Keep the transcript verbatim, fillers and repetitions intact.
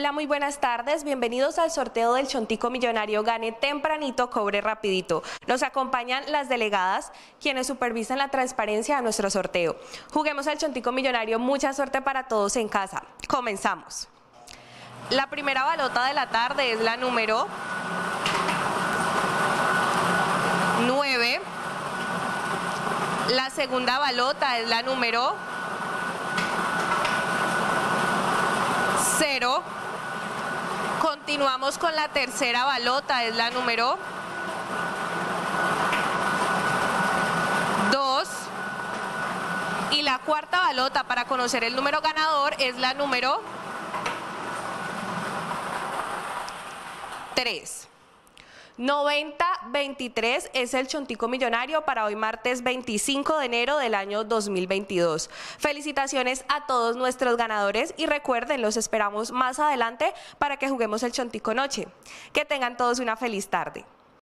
Hola, muy buenas tardes. Bienvenidos al sorteo del Chontico Millonario Gane Tempranito, Cobre Rapidito. Nos acompañan las delegadas, quienes supervisan la transparencia de nuestro sorteo. Juguemos al Chontico Millonario. Mucha suerte para todos en casa. Comenzamos. La primera balota de la tarde es la número nueve. La segunda balota es la número cero. Continuamos con la tercera balota, es la número dos. Y la cuarta balota para conocer el número ganador es la número tres. noventa veintitrés es el Chontico Millonario para hoy martes veinticinco de enero del año dos mil veintidós. Felicitaciones a todos nuestros ganadores y recuerden, los esperamos más adelante para que juguemos el Chontico Noche. Que tengan todos una feliz tarde.